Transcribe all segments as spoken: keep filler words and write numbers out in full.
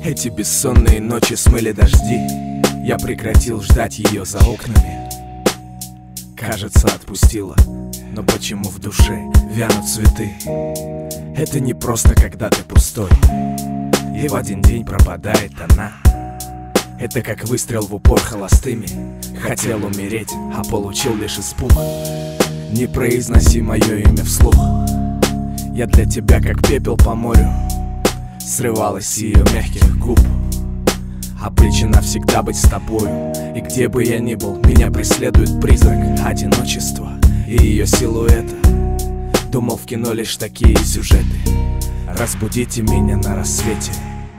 Эти бессонные ночи смыли дожди. Я прекратил ждать ее за окнами. Кажется, отпустила, но почему в душе вянут цветы? Это не просто когда ты пустой и в один день пропадает она. Это как выстрел в упор холостыми. Хотел умереть, а получил лишь испуг. Не произноси мое имя вслух. Я для тебя как пепел по морю. Срывалась с ее мягких губ. Обречена всегда быть с тобою. И где бы я ни был, меня преследует призрак одиночества и ее силуэта. Думал, в кино лишь такие сюжеты. Разбудите меня на рассвете.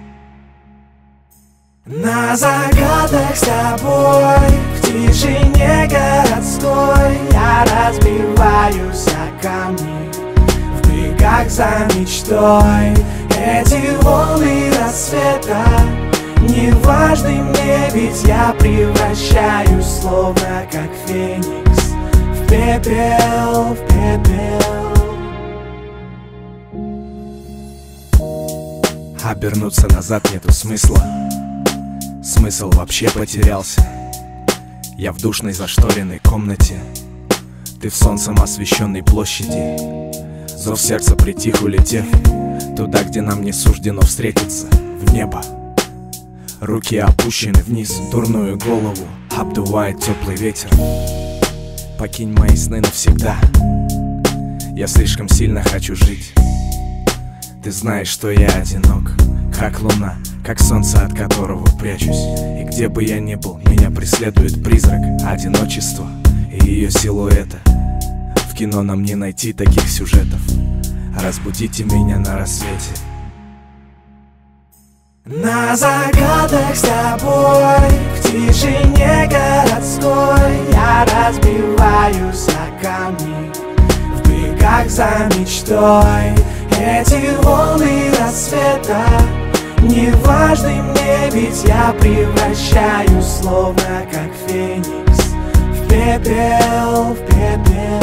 На закатах с тобой, в тишине городской, я разбиваюсь о камни в бегах за мечтой. Эти волны рассвета не важны мне, ведь я превращаюсь, словно как феникс, в пепел, в пепел. Обернуться назад нету смысла. Смысл вообще потерялся. Я в душной зашторенной комнате, ты в солнцем освещенной площади. Зов сердца притих, улетев туда, где нам не суждено встретиться, в небо. Руки опущены вниз, дурную голову обдувает теплый ветер. Покинь мои сны навсегда. Я слишком сильно хочу жить. Ты знаешь, что я одинок, как луна, как солнце, от которого прячусь. И где бы я ни был, меня преследует призрак одиночества и ее силуэта. В кино нам не найти таких сюжетов. Разбудите меня на рассвете. На закатах с тобой, в тишине городской, я разбиваюсь о камни в бегах за мечтой. Эти волны рассвета не важны мне, ведь я превращаюсь, словно как феникс, в пепел, в пепел.